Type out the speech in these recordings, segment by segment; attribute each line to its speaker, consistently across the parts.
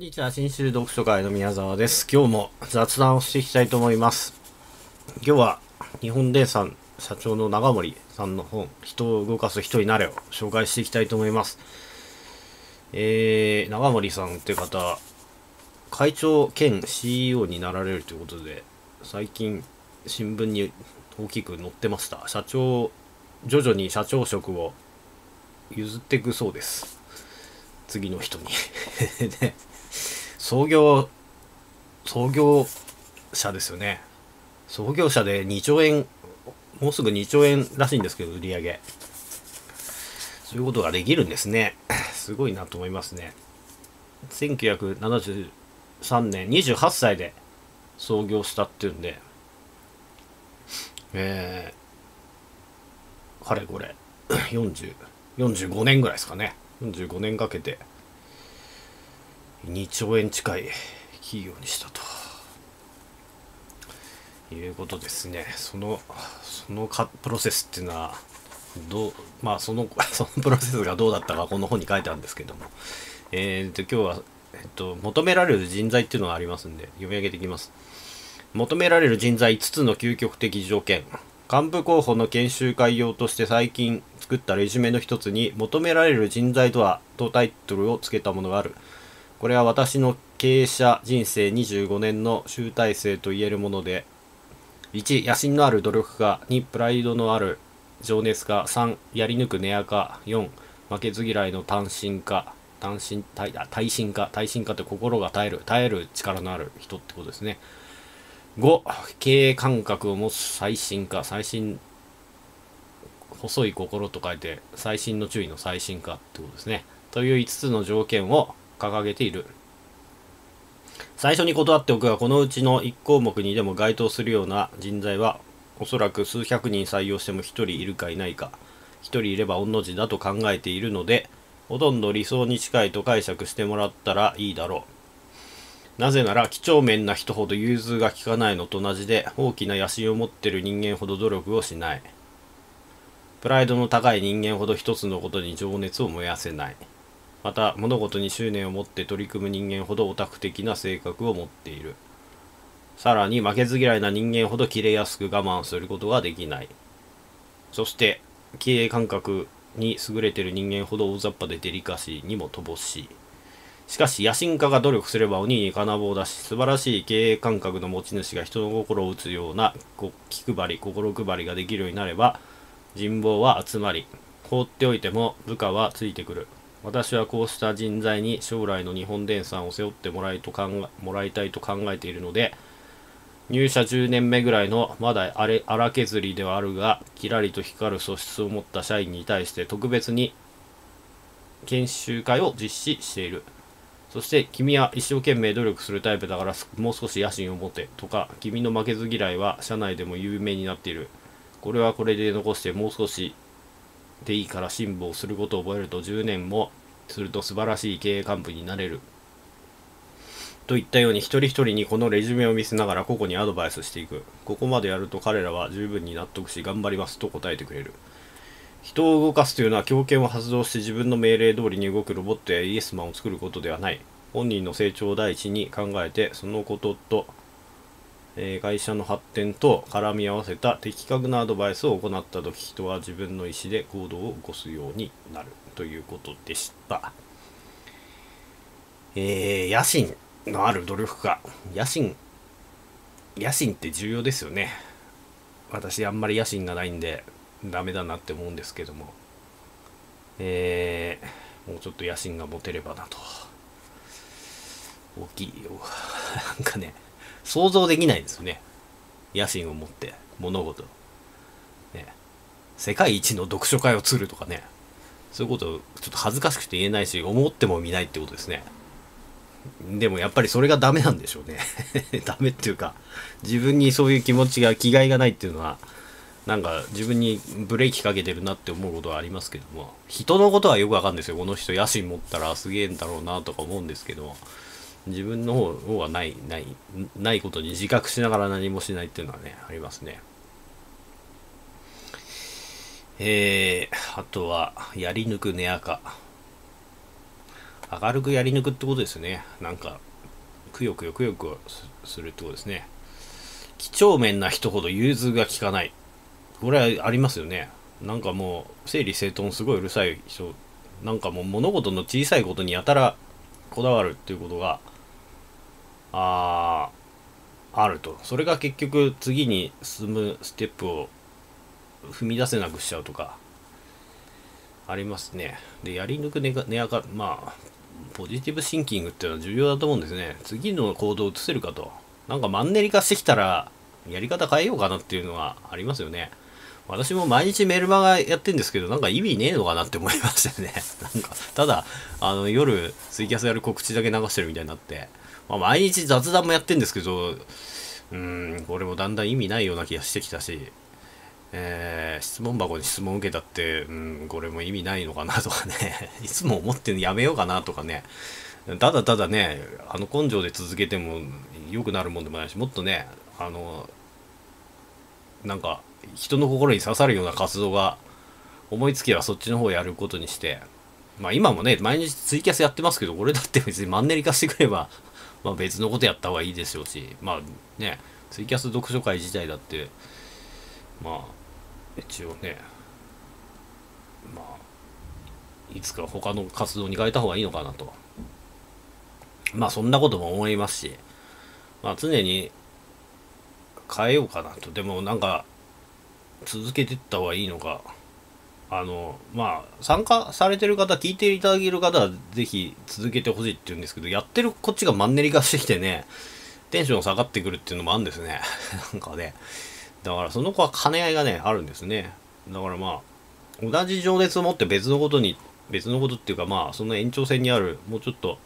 Speaker 1: んにちは、新州読書会の宮沢です。今日も雑談をしていきたいと思います。今日は日本電産社長の長森さんの本、人を動かす人になれを紹介していきたいと思います。長森さんって方、会長兼 CEO になられるということで、最近新聞に大きく載ってました。徐々に社長職を譲っていくそうです。次の人にで、創業者ですよね。創業者で2兆円、もうすぐ2兆円らしいんですけど、売り上げ。そういうことができるんですね。すごいなと思いますね。1973年、28歳で創業したっていうんで、かれこれ、45年ぐらいですかね。45年かけて、2兆円近い企業にしたということですね。そのプロセスっていうのはそのプロセスがどうだったかこの本に書いてあるんですけども、今日は、求められる人材っていうのがありますんで読み上げていきます。求められる人材5つの究極的条件。幹部候補の研修会用として最近作ったレジュメの一つに、求められる人材とはとタイトルをつけたものがある。これは私の経営者人生25年の集大成と言えるもので、1、野心のある努力家。2、プライドのある情熱家。3、やり抜く根垢。4、負けず嫌いの耐震家って心が耐える力のある人ってことですね。5、経営感覚を持つ細心家。細い心と書いて細心の注意の細心家ってことですね。という5つの条件を掲げている。最初に断っておくが、このうちの1項目にでも該当するような人材はおそらく数百人採用しても1人いるかいないか、1人いれば御の字だと考えているので、ほとんど理想に近いと解釈してもらったらいいだろう。なぜなら几帳面な人ほど融通が利かないのと同じで、大きな野心を持っている人間ほど努力をしない。プライドの高い人間ほど一つのことに情熱を燃やせない。また、物事に執念を持って取り組む人間ほどオタク的な性格を持っている。さらに、負けず嫌いな人間ほど切れやすく我慢することができない。そして、経営感覚に優れている人間ほど大雑把でデリカシーにも乏しい。しかし、野心家が努力すれば鬼に金棒だし、素晴らしい経営感覚の持ち主が人の心を打つような気配り、心配りができるようになれば、人望は集まり、放っておいても部下はついてくる。私はこうした人材に将来の日本電産を背負ってもらいたいと考えているので、入社10年目ぐらいのまだ荒削りではあるが、キラリと光る素質を持った社員に対して特別に研修会を実施している。そして、君は一生懸命努力するタイプだからもう少し野心を持てとか、君の負けず嫌いは社内でも有名になっている。これはこれで残してもう少しでいいから辛抱することを覚えると10年もすると素晴らしい経営幹部になれる。といったように一人一人にこのレジュメを見せながら個々にアドバイスしていく。ここまでやると彼らは十分に納得し頑張りますと答えてくれる。人を動かすというのは強権を発動して自分の命令通りに動くロボットやイエスマンを作ることではない。本人の成長を第一に考えてそのことと会社の発展と絡み合わせた的確なアドバイスを行ったとき、人は自分の意思で行動を起こすようになるということでした。野心のある努力家。野心って重要ですよね。私あんまり野心がないんでダメだなって思うんですけども、もうちょっと野心が持てればなと。大きいよ。なんかね、想像できないですよね。野心を持って物事、ね、世界一の読書会を作るとかね、そういうことちょっと恥ずかしくて言えないし、思っても見ないってことですね。でもやっぱりそれがダメなんでしょうね。ダメっていうか、自分にそういう気概がないっていうのは、なんか自分にブレーキかけてるなって思うことはありますけども、人のことはよくわかるんですよ。この人野心持ったらすげえんだろうなとか思うんですけども、自分の方はないことに自覚しながら何もしないっていうのはね、ありますね。あとは、やり抜く根垢。 明るくやり抜くってことですよね。なんかくよくよくよくよするってことですね。几帳面な人ほど融通が利かない。これはありますよね。なんかもう整理整頓すごいうるさい人、なんかもう物事の小さいことにやたらこだわるっていうことがあると、それが結局次に進むステップを踏み出せなくしちゃうとかありますね。で、やり抜くねやか、まあポジティブシンキングっていうのは重要だと思うんですね。次の行動を移せるかと。なんかマンネリ化してきたらやり方変えようかなっていうのはありますよね。私も毎日メルマガやってんですけど、なんか意味ねえのかなって思いましたよね。なんか、ただ、夜、ツイキャスやる告知だけ流してるみたいになって、まあ、毎日雑談もやってんですけど、これもだんだん意味ないような気がしてきたし、質問箱に質問受けたって、これも意味ないのかなとかね、いつも思ってるのやめようかなとかね、ただただね、根性で続けても良くなるもんでもないし、もっとね、なんか、人の心に刺さるような活動が思いつけばそっちの方をやることにして、まあ今もね、毎日ツイキャスやってますけど、これだって別にマンネリ化してくれば、まあ別のことやった方がいいでしょうし、まあね、ツイキャス読書会自体だって、まあ、一応ね、まあ、いつか他の活動に変えた方がいいのかなと。まあそんなことも思いますし、まあ常に変えようかなと。でもなんか、続けていった方がいいのか。まあ、参加されてる方、聞いていただける方は、ぜひ続けてほしいって言うんですけど、やってるこっちがマンネリ化してきてね、テンション下がってくるっていうのもあるんですね。なんかね。だからその子は兼ね合いがね、あるんですね。だからまあ、同じ情熱を持って別のことっていうかまあ、その延長線にある、もうちょっと、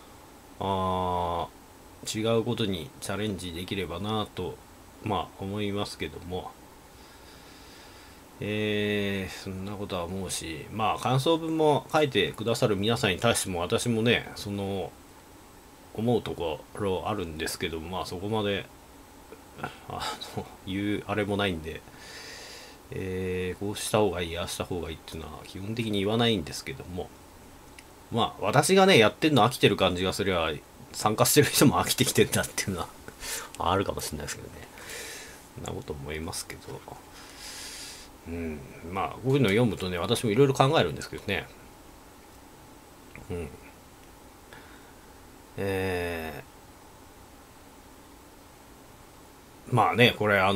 Speaker 1: 違うことにチャレンジできればなと、まあ思いますけども、そんなことは思うし、まあ感想文も書いてくださる皆さんに対しても私もね、思うところあるんですけど、まあそこまで、言うあれもないんで、こうした方がいい、ああした方がいいっていうのは基本的に言わないんですけども、まあ私がね、やってんの飽きてる感じがすれば、参加してる人も飽きてきてんだっていうのはあるかもしれないですけどね。そんなこと思いますけど。まあこういうのを読むとね、私もいろいろ考えるんですけどね。まあね、これ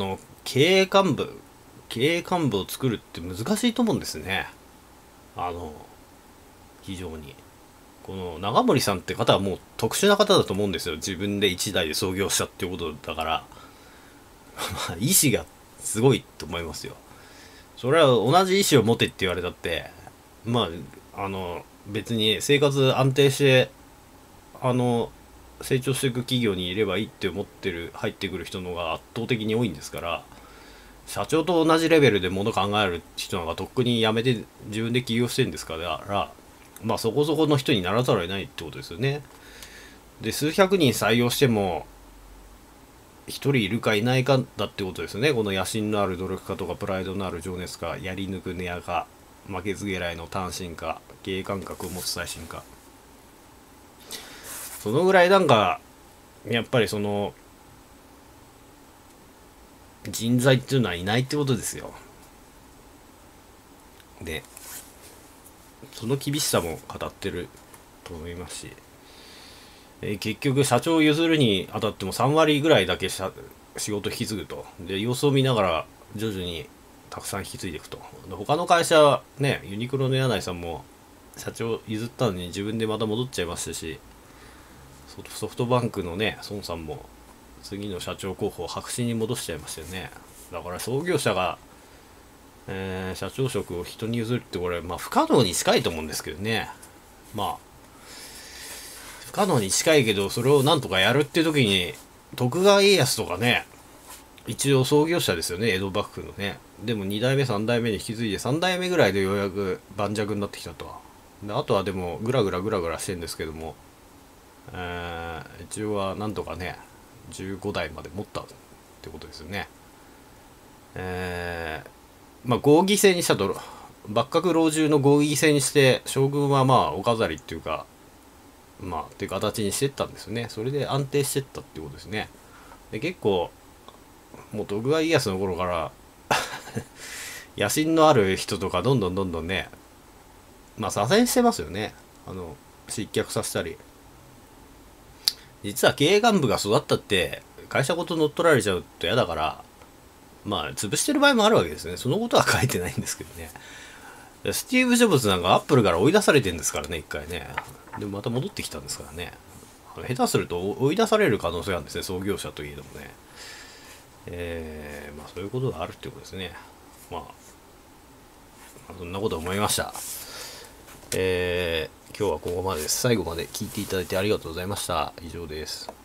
Speaker 1: 経営幹部を作るって難しいと思うんですね。あの非常にこの長森さんって方はもう特殊な方だと思うんですよ。自分で一代で創業したっていうことだからまあ意志がすごいと思いますよ。それは同じ意思を持てって言われたって、まあ別に生活安定して成長していく企業にいればいいって思ってる入ってくる人の方が圧倒的に多いんですから、社長と同じレベルで物考える人なんかとっくに辞めて自分で起業してるんですから、まあそこそこの人にならざるを得ないってことですよね。で、数百人採用しても一人いるかいないかだってことですよね。この野心のある努力家とかプライドのある情熱家、やり抜く根やか、負けず嫌いの単身家、経営感覚を持つ最新家、そのぐらいなんかやっぱり人材っていうのはいないってことですよ。で、その厳しさも語ってると思いますし、結局社長を譲るにあたっても3割ぐらいだけ仕事引き継ぐと。で、様子を見ながら徐々にたくさん引き継いでいくと。で、他の会社はね、ユニクロの柳井さんも社長譲ったのに自分でまた戻っちゃいましたし、ソフトバンクのね、孫さんも次の社長候補を白紙に戻しちゃいましたよね。だから創業者が、社長職を人に譲るってこれ、まあ不可能に近いと思うんですけどね。まあ、不可能に近いけど、それをなんとかやるっていう時に、徳川家康とかね、一応創業者ですよね、江戸幕府のね。でも2代目、3代目に引き継いで、3代目ぐらいでようやく盤石になってきたと。で、あとはでも、ぐらぐらしてるんですけども、一応はなんとかね、15代まで持ったってことですよね。まあ合議制にしたと、幕閣老中の合議制にして、将軍はまあお飾りっていうか、 まあっていう形にしてったんですよね。それで安定してったっていうことですね。で結構もう徳川家康の頃から野心のある人とかどんどんね、まあ左遷してますよね。失脚させたり。実は経営幹部が育ったって会社ごと乗っ取られちゃうと嫌だから、まあ潰してる場合もあるわけですね。そのことは書いてないんですけどね。スティーブ・ジョブズなんかアップルから追い出されてるんですからね、一回ね。でもまた戻ってきたんですからね。下手すると追い出される可能性があるんですね、創業者といえどもね。まあそういうことがあるってことですね。まあ、そんなこと思いました。今日はここまでです。最後まで聞いていただいてありがとうございました。以上です。